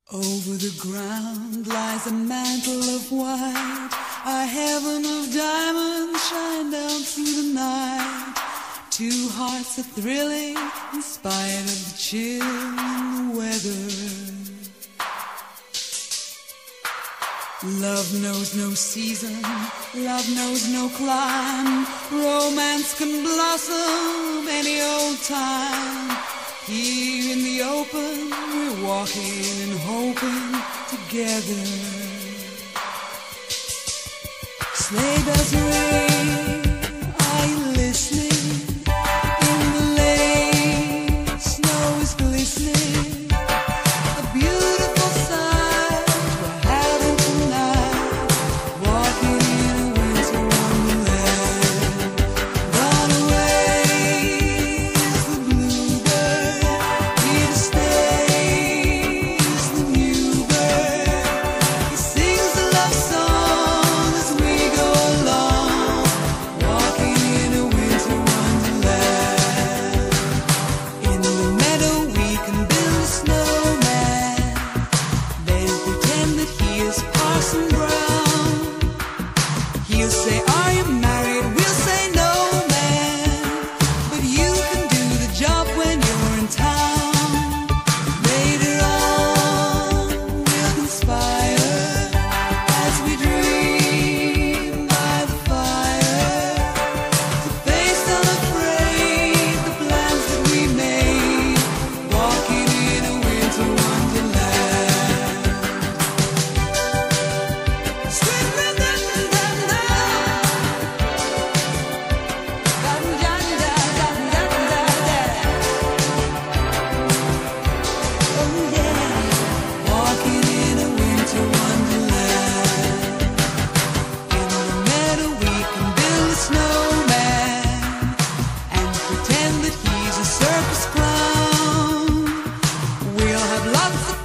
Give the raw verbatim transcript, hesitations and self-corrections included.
Over the ground lies a mantle of white, a heaven of diamonds shine down through the night. Two hearts are thrilling in spite of the chill in the weather. Love knows no season, love knows no clime. Romance can blossom any old time. Here in the open, we're walking and hoping together. Sleigh bells ring, are you listening? In the lane, snow is glistening. A beautiful sight we're having tonight, walking in a winter wonderland. Gone away is the bluebird, here to stay is the new bird. He sings a love song as we go along, walking in a winter wonderland. In the meadow we can build a snowman, then pretend that he is Parson Brown. He'll say, "Are you married?" We'll say, "No, man, but you can do the job when you're in town." Later on we'll conspire as we dream by the fire, to face unafraid the plans that we made, walking in a winter wonderland. Sweet da da da da, da da da da da da. Oh yeah, walking in a winter wonderland. In the meadow we can build a snowman and pretend that he's a circus clown. We'll have lots of